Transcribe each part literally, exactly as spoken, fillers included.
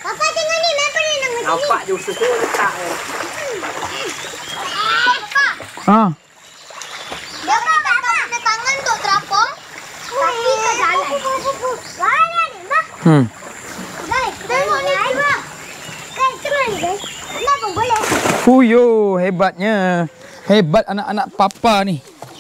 Papa tengok ni, Mel pernah nak macam ni. Nampak je usus tu letak eh. Pak. Ha. Dia tak tak guna tangan untuk terapung. Kaki ke jalan. Mana ni, Mak? Hmm. Guys, tengok ni. Guys, tengok ni, guys. Kenapa boleh? Fuyo, hebatnya. Hebat anak-anak papa ni.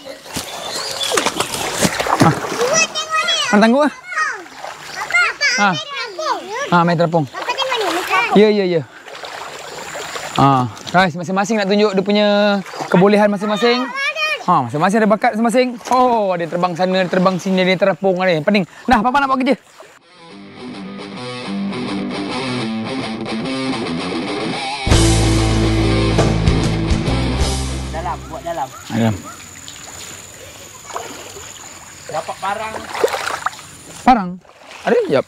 Ha. Buat tengok ni. Mana tangguh ah? Papa, Ha. main terapung. Ha, main terapung. Papa tengok ni, main terapung. Ya, ya, ya. Ha, guys, masing-masing nak tunjuk dia punya kebolehan masing-masing. Ha, masing-masing ada bakat masing-masing. Oh, ada terbang sana, ada terbang sini, ada terapung, ada yang pening. Dah, papa nak buat kerja. Dalam, buat dalam. Dalam. Dapat barang. Parang. Ada? Yap.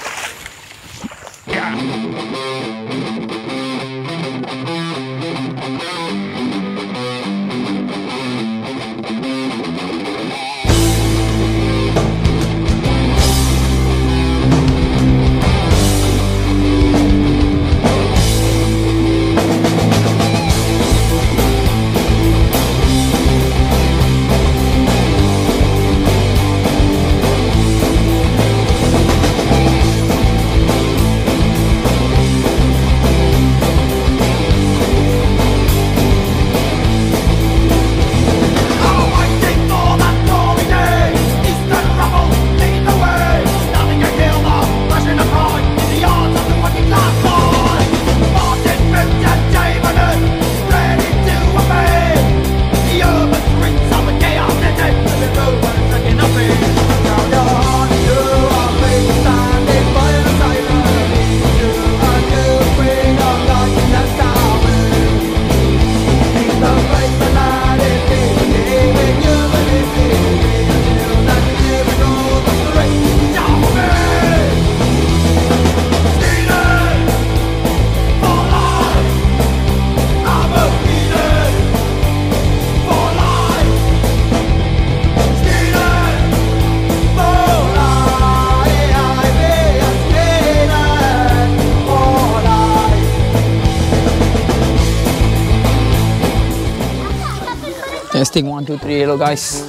Testing one two three, hello guys.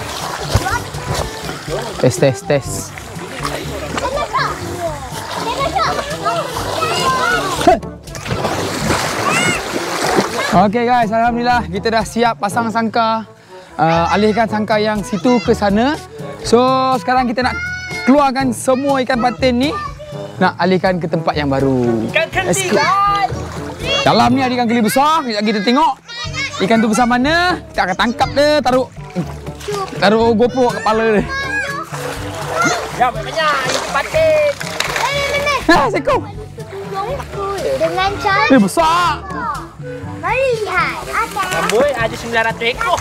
Test test test. Okay guys, alhamdulillah kita dah siap pasang sangka, uh, alihkan sangka yang situ ke sana. So sekarang kita nak keluarkan semua ikan patin ni, nak alihkan ke tempat yang baru. Ikan keli guys. Dalam ni ada ikan keli besar, kejap kita tengok ikan tu besar mana, kita akan tangkap dia, taruh taruh GoPro kat kepala dia. Ya, banyak ikan patin. Ha, seko. Dengan cara Eh, besar. melihat atas. Amboi ada sembilan ratus ekor.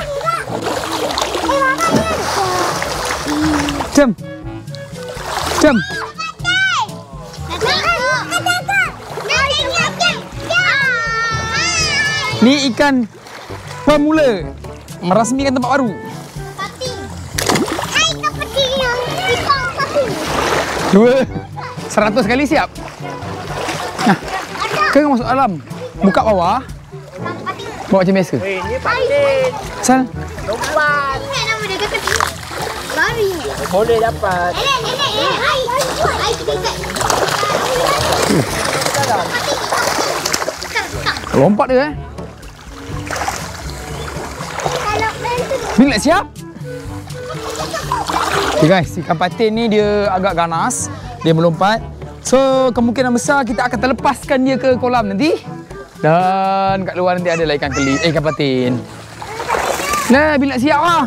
Eh, Mama ni. Jom. Jom. Ni ikan pemula, merasmikan tempat baru. Pating. Hai, ikan pating yang ikan pating. Dua. Seratus kali siap. Nah, kau masuk dalam. Buka bawah. Bawa macam biasa. Weh, ni patin. Sal. Lompat. Ingat nama dia kata baru ingat. Boleh dapat. Nenek, nenek, nenek. Hai, hai, kita ikat. Lompat dia eh. Kalau bel tu Ni nak siap. Okay guys, ikan patin ni dia agak ganas. Dia melompat. So, kemungkinan besar kita akan terlepaskan dia ke kolam nanti. Dan kat luar nanti adalah ikan keli, eh, ikan patin. Nah, bila nak siap lah.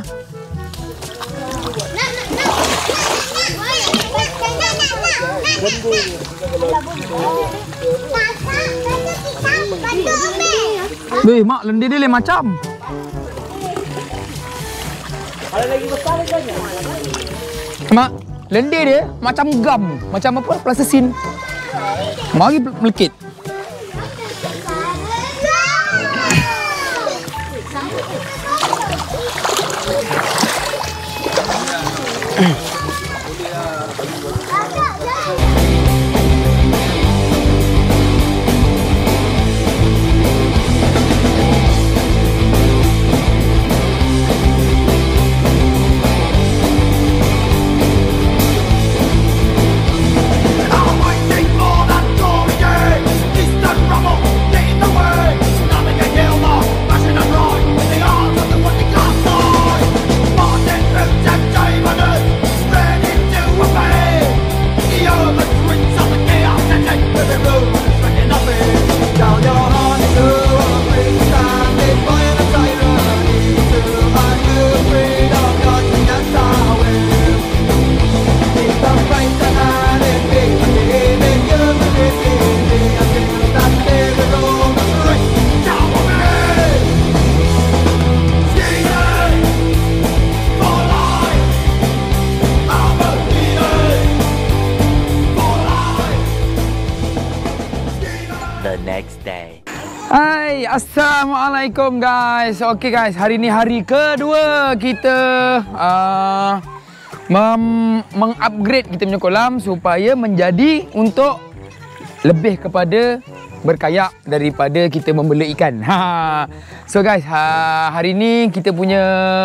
Weh, mak, lendir dia lain macam. Kalau lagi besar lagi. Mak, lendir dia macam gam. Macam apa? Plastisin. Mari melekit. The next day. Hai, Assalamualaikum guys. Okey guys, hari ni hari kedua kita uh, mem- mengupgrade kita punya kolam supaya menjadi untuk lebih kepada berkayak daripada kita membela ikan. Ha. So guys, ha, hari ni kita punya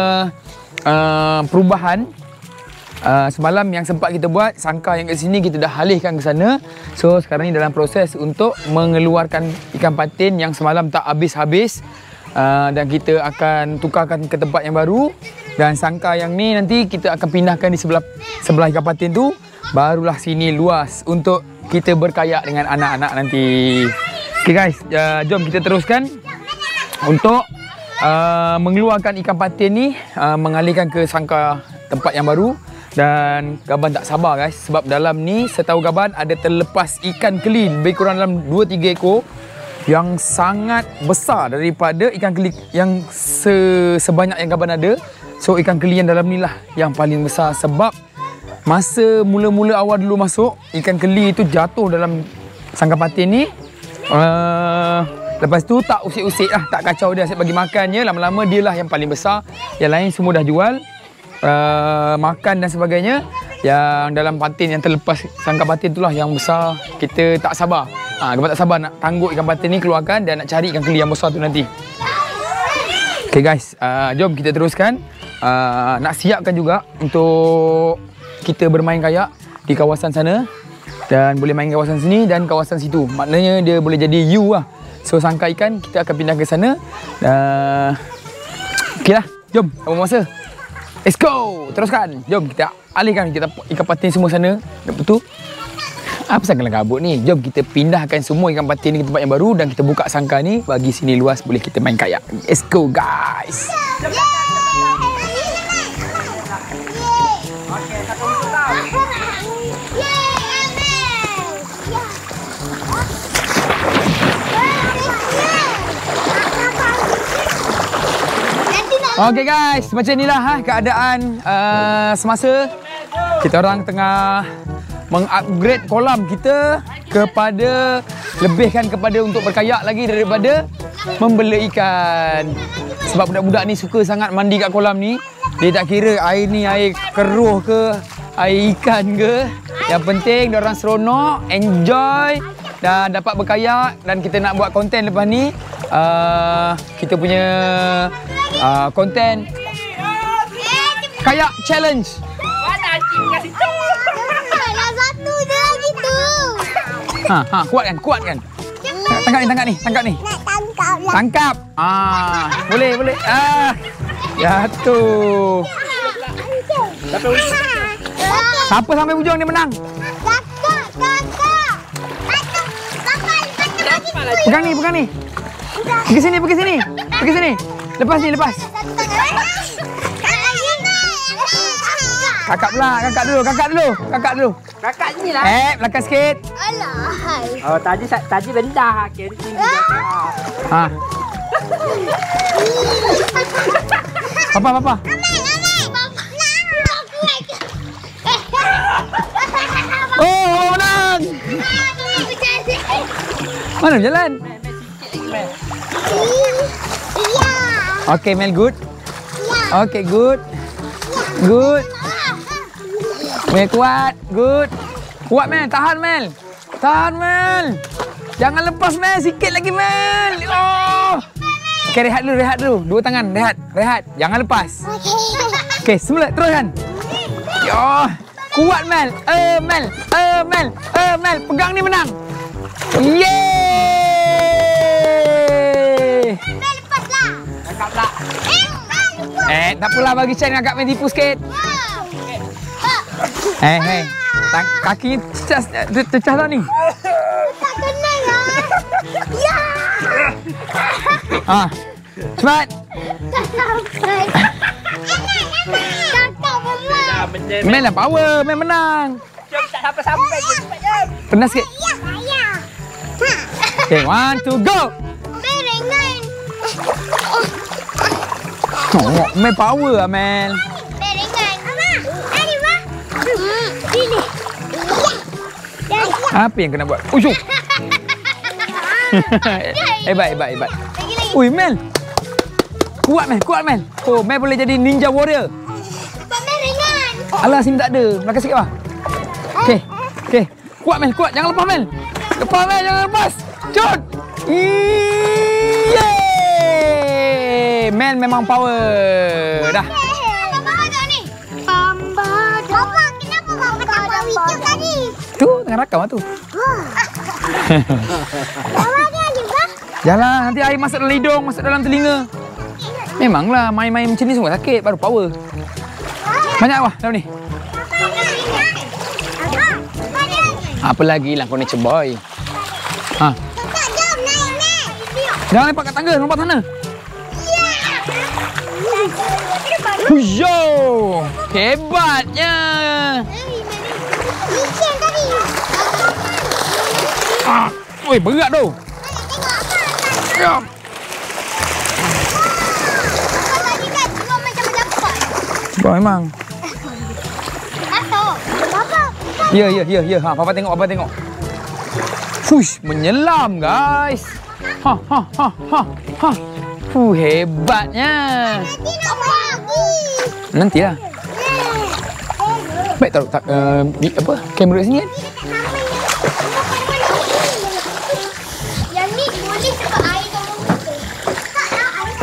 uh, perubahan. Uh, semalam yang sempat kita buat sangkar yang kat sini kita dah alihkan ke sana. So sekarang ni dalam proses untuk mengeluarkan ikan patin yang semalam tak habis-habis, uh, dan kita akan tukarkan ke tempat yang baru. Dan sangkar yang ni nanti kita akan pindahkan di sebelah sebelah ikan patin tu. Barulah sini luas untuk kita berkayak dengan anak-anak nanti. Okay guys, uh, jom kita teruskan untuk uh, mengeluarkan ikan patin ni, uh, mengalihkan ke sangkar tempat yang baru. Dan Gaban tak sabar guys, sebab dalam ni setahu Gaban ada terlepas ikan keli lebih kurang dalam dua tiga ekor yang sangat besar daripada ikan keli yang se sebanyak yang Gaban ada. So ikan keli yang dalam ni lah yang paling besar, sebab masa mula-mula awal dulu masuk, ikan keli tu jatuh dalam sangkar patin ni. Uh, lepas tu tak usik-usik lah, tak kacau dia, asyik bagi makan je. Lama-lama dia lah yang paling besar. Yang lain semua dah jual. Uh, makan dan sebagainya. Yang dalam patin yang terlepas sangkar patin itulah yang besar. Kita tak sabar. Ha, Gaban tak sabar nak tangguh ikan patin ni, keluarkan dan nak cari ikan keli yang besar tu nanti. Okay guys, uh, jom kita teruskan. Uh, nak siapkan juga untuk kita bermain kayak di kawasan sana. Dan boleh main kawasan sini dan kawasan situ. Maknanya dia boleh jadi U lah. So sangkar ikan kita akan pindah ke sana. Uh, okay lah, jom tak buang masa. Let's go! Teruskan. Jom kita alihkan kita ikan patin semua sana. Lepas tu, apa sangat kabut ni? Jom kita pindahkan semua ikan patin ni ke tempat yang baru dan kita buka sangkar ni bagi sini luas boleh kita main kayak. Let's go guys! Okay guys, macam inilah ha, keadaan uh, semasa kita orang tengah mengupgrade kolam kita kepada lebihkan kepada untuk berkayak lagi daripada membela ikan. Sebab budak-budak ni suka sangat mandi kat kolam ni. Dia tak kira air ni air keruh ke, air ikan ke. Yang penting dia orang seronok, enjoy dan dapat berkayak. Dan kita nak buat konten lepas ni. Uh, kita punya uh, konten kayak challenge. Mana anjing kasih tu? Salah satu je gitu. Ha ha, kuatkan, kuatkan. Tangkap ni, tangkap ni, tangkap ni. Nak tangkap lah. Tangkap. Ah, boleh, boleh. Ah. Jatuh. Siapa sampai hujung dia menang? Kakak, kakak. Atuk, kakak, kakak. Pegang ni, pegang ni. Pergi sini, pergi sini. Pergi sini. Lepas ni, lepas. Kakak pula, kakak dulu, kakak dulu. Kakak dulu. Kakak ni lah. Eh, belakang sikit. Alah. Oh, tadi tadi rendah. Kenting juga. Ha. Papa, papa. Oh, menang. Mana berjalan? Okay, Mel, good. Okay, good. Good. Mel, kuat. Good. Kuat, Mel. Tahan, Mel. Tahan, Mel. Jangan lepas, Mel. Sikit lagi, Mel. Oh. Okay, rehat dulu, rehat dulu. Dua tangan, rehat. Rehat. Jangan lepas. Okay, semula. Teruskan. Yo. Kuat, Mel. Eh, Mel. Eh, Mel. Eh, Mel. Pegang ni menang. Yeay. Kakak pula. Eh, tak apalah bagi Chan agak main tipu sikit. Eh, hey. Kaki tercas, tercas dah ni. Tak kena ya. Ya. Ah. Cepat. Tak sampai. Kakak menang. Mel lah power, Mel menang. Jom tak sampai-sampai je. Cepat jom. Pernah sikit. Ya, ya. Okay, one, two, go. Berengan. Oh, Mel power lah, Mel. Berengan. Mama, ada ma? Hmm, sini. Ya. Apa yang kena buat? Usyuk. Hebat, hebat, hebat. Lagi lagi. Ui, Mel. Kuat, Mel. Kuat, Mel. Oh, Mel boleh jadi ninja warrior. Pak Mel ringan. Alah, sini tak ada. Belakang sikit, Abah. Okey. Okey. Kuat, Mel. Kuat. Jangan lepas, Mel. Lepas, Mel. Jangan lepas. Cut. Yeay. Mel memang power. Dah. Ada apa ada ni? Pamba. Bapa, kenapa Bapa tak bawa hijau tadi? Tu, tengah rakam lah tu. Bawa dia juga. Jalan. Nanti air masuk dalam hidung, masuk dalam telinga. Memanglah main-main macam ni semua sakit. Baru power. Banyak, Abah, dalam ni. Apa lagi lah kau ni ceboy. Ha. Kakak, jom naik, naik. Jangan lepak kat tangga, lompat sana. Huyo! Hebatnya. Licin tadi. Ah, oi berat tu. Ya. Kakak tadi kan keluar macam mendapat. Wah, memang. Masuk. Bapa. Ya, ya, ya, ya. Ha, papa tengok, papa tengok. Fush, menyelam, guys. Ha, ha, ha, ha, ha. Fuh, hebatnya. Nanti nak lagi. Nantilah. Baik taruh tak uh, di apa? Kamera sini kan. Yang ni boleh sebab air tolong. Tak nak air.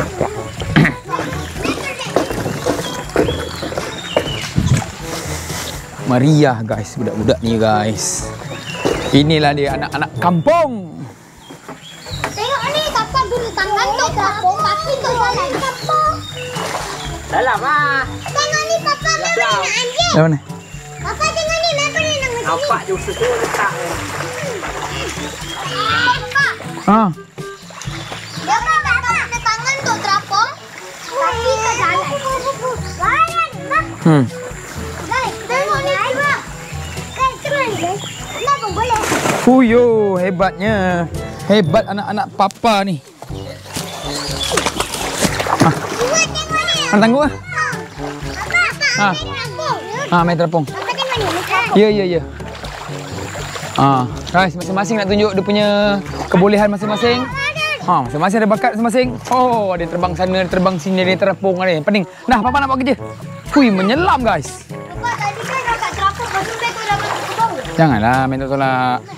Meriah, guys, budak-budak ni, guys. Inilah dia anak-anak kampung. Tengok ni kakak dulu tangan tu terapung, kaki tu jalan terapung. Dalam lah. Tengok ni papa memang nak anjing. Dah mana? Papa tengok ni memang nak macam ni. Nampak je usus tu letak. Papa. Ha. Dia kan papa ada tangan tu terapung, kaki tu jalan. Jalan, mak. Hmm. Guys, tengok ni juga. Guys, tengok ni guys. Kenapa boleh? Fuyo, hebatnya. Hebat anak-anak papa ni. Ha. Buat tengok ni. Mana tangguh ah? Papa, Ha. main terapung. Ha, main terapung. Papa tengok ni, main terapung. Ya, ya, ya. Ah, guys, masing-masing nak tunjuk dia punya kebolehan masing-masing. Ha, masing-masing ada bakat masing-masing. Oh, ada terbang sana, ada terbang sini, ada terapung, ada pening. Dah, papa nak buat kerja. Hui, menyelam, guys. Papa, tadi kan kakak terapung, lepas tu dia tu dah masuk ke bawah. Janganlah main tolak.